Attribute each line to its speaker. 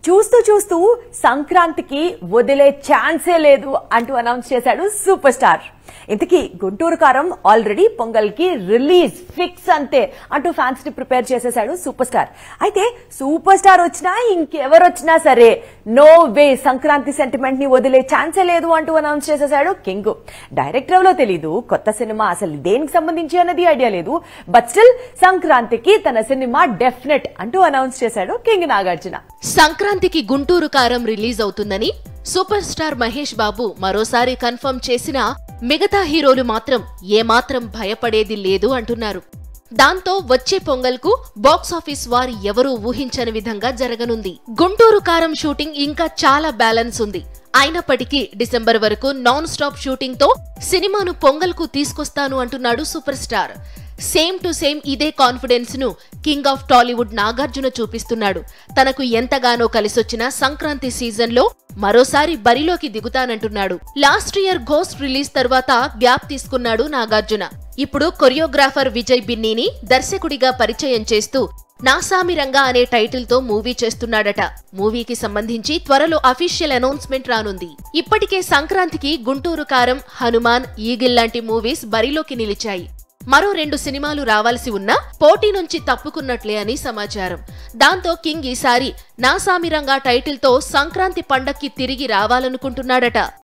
Speaker 1: చూస్తూ చూస్తూ సంక్రాంతికి వదిలే ఛాన్సే లేదు అంటూ అనౌన్స్ చేశాడు సూపర్ స్టార్. ఇంతకీ గుంటూరు కారం ఆల్రెడీ పొంగల్ కి రిలీజ్ ఫిక్స్ అంతే అంటూ ఫ్యాన్స్ ని ప్రిపేర్ చేసేశాడు సూపర్ స్టార్. అయితే సూపర్ స్టార్ వచ్చినా ఇంకెవరు వచ్చినా సరే నో వే సంక్రాంతి సెంటిమెంట్ ని వదిలే ఛాన్సే లేదు అంటూ అనౌన్స్ చేసేశాడు కింగ్. డైరెక్టర్ ఎవరో తెలీదు, కొత్త సినిమా అసలు దేనికి సంబంధించి అన్నది ఐడియా లేదు. బట్ స్టిల్ సంక్రాంతికి తన సినిమా డెఫినెట్ అంటూ అనౌన్స్ చేశాడు కింగ్ నాగార్జున.
Speaker 2: సంక్రాంతికి గుంటూరు కారం రిలీజ్ అవుతుందని సూపర్ స్టార్ మహేష్ బాబు మరోసారి కన్ఫర్మ్ చేసినా మిగతా హీరోలు మాత్రం ఏమాత్రం భయపడేది లేదు అంటున్నారు. దాంతో వచ్చే పొంగల్కు బాక్సాఫీస్ వారు ఎవరూ ఊహించని విధంగా జరగనుంది. గుంటూరు కారం షూటింగ్ ఇంకా చాలా బ్యాలెన్స్ ఉంది. అయినప్పటికీ డిసెంబర్ వరకు నాన్ స్టాప్ షూటింగ్ తో సినిమాను పొంగల్కు తీసుకొస్తాను అంటున్నాడు super star. Same to same ఇదే కాన్ఫిడెన్స్ ను కింగ్ ఆఫ్ టాలీవుడ్ నాగార్జున చూపిస్తున్నాడు. తనకు ఎంతగానో కలిసొచ్చిన సంక్రాంతి సీజన్ లో మరోసారి బరిలోకి దిగుతానంటున్నాడు. లాస్ట్ ఇయర్ ఘోస్ట్ రిలీజ్ తర్వాత గ్యాప్ తీసుకున్నాడు నాగార్జున. ఇప్పుడు కొరియోగ్రాఫర్ విజయ్ బిన్నీని దర్శకుడిగా పరిచయం చేస్తూ నాసామిరంగా అనే టైటిల్ తో మూవీ చేస్తున్నాడట. మూవీకి సంబంధించి త్వరలో అఫీషియల్ అనౌన్స్మెంట్ రానుంది. ఇప్పటికే సంక్రాంతికి గుంటూరు కారం, హనుమాన్, ఈగిల్ లాంటి మూవీస్ బరిలోకి నిలిచాయి. మరో 2 సినిమాలు రావాల్సి ఉన్నా పోటీ నుంచి తప్పుకున్నట్లే అని సమాచారం. దాంతో కింగ్ ఈసారి నాసామిరంగా టైటిల్ తో సంక్రాంతి పండక్కి తిరిగి రావాలనుకుంటున్నాడట.